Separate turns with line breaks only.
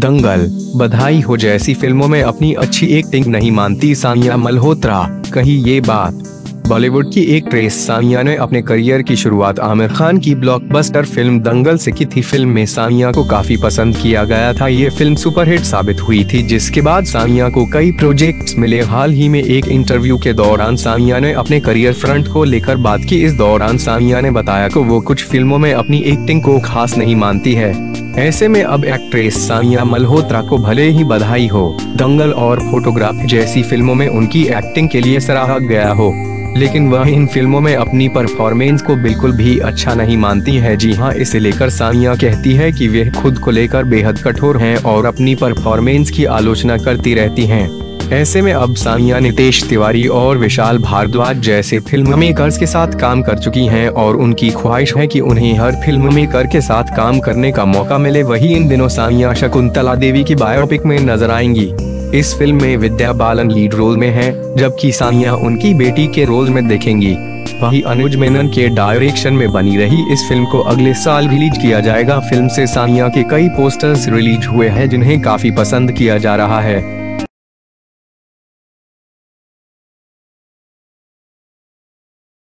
दंगल, बधाई हो जैसी फिल्मों में अपनी अच्छी एक्टिंग नहीं मानती सानिया मल्होत्रा, कही ये बात। बॉलीवुड की एक्ट्रेस सानिया ने अपने करियर की शुरुआत आमिर खान की ब्लॉकबस्टर फिल्म दंगल से की थी। फिल्म में सानिया को काफी पसंद किया गया था। ये फिल्म सुपरहिट साबित हुई थी, जिसके बाद सानिया को कई प्रोजेक्ट्स मिले। हाल ही में एक इंटरव्यू के दौरान सानिया ने अपने करियर फ्रंट को लेकर बात की। इस दौरान सानिया ने बताया कि वो कुछ फिल्मों में अपनी एक्टिंग को खास नहीं मानती है। ऐसे में अब एक्ट्रेस सानिया मल्होत्रा को भले ही बधाई हो, दंगल और फोटोग्राफ जैसी फिल्मों में उनकी एक्टिंग के लिए सराहा गया हो, लेकिन वह इन फिल्मों में अपनी परफॉर्मेंस को बिल्कुल भी अच्छा नहीं मानती है। जी हां, इसे लेकर सानिया कहती है कि वे खुद को लेकर बेहद कठोर हैं और अपनी परफॉर्मेंस की आलोचना करती रहती हैं। ऐसे में अब सानिया नितेश तिवारी और विशाल भारद्वाज जैसे फिल्म मेकर्स के साथ काम कर चुकी हैं और उनकी ख्वाहिश है कि उन्हें हर फिल्म मेकर के साथ काम करने का मौका मिले। वहीं इन दिनों सानिया शकुंतला देवी की बायोपिक में नजर आएंगी। इस फिल्म में विद्या बालन लीड रोल में है, जबकि सानिया उनकी बेटी के रोल में देखेंगी। वहीं अनुज मेनन के डायरेक्शन में बनी रही इस फिल्म को अगले साल रिलीज किया जाएगा। फिल्म से सानिया के कई पोस्टर्स रिलीज हुए हैं, जिन्हें काफी पसंद किया जा रहा है।